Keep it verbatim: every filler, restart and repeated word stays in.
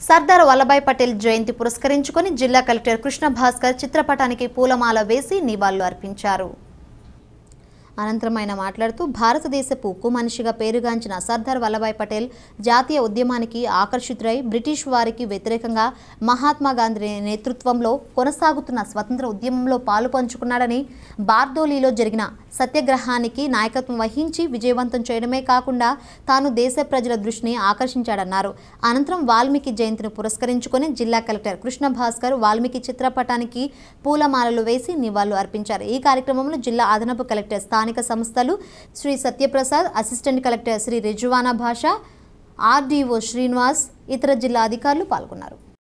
సర్దార్ వల్లభాయ్ పటేల్ జయంతి పురస్కరించుకొని జిల్లా కలెక్టర్ కృష్ణ భాస్కర్ చిత్రపటానికి పూలమాల వేసి నివాళులు అర్పించారు. అనంతరం ఆయన మాట్లాడుతూ భారతదేశపు ఉక్కు మనిషిగా పేరుగాంచిన సర్దార్ వల్లభాయ్ పటేల్ జాతీయ ఉద్యమానికి ఆకర్షితుడై బ్రిటిష్ వారికి వ్యతిరేకంగా మహాత్మా గాంధీ నేతృత్వంలో కొనసాగుతున్న స్వతంత్ర ఉద్యమంలో పాలు పంచుకున్నాడని, బార్దోలీలో జరిగిన సత్యాగ్రహానికి నాయకత్వం వహించి విజయవంతం చేయడమే కాకుండా తాను దేశ ప్రజల దృష్టిని ఆకర్షించాడన్నారు. అనంతరం వాల్మీకి జయంతిని పురస్కరించుకొని జిల్లా కలెక్టర్ కృష్ణ భాస్కర్ వాల్మీకి చిత్రపటానికి పూలమాలలు వేసి నివాళులు అర్పించారు. ఈ కార్యక్రమంలో జిల్లా అదనపు కలెక్టర్ స్థానిక సంస్థలు Shri Satyaprasad, assistant collector Shri Rizwana Basha, RDO Srinivas, ఇతర జిల్లా అధికారులు పాల్గొన్నారు.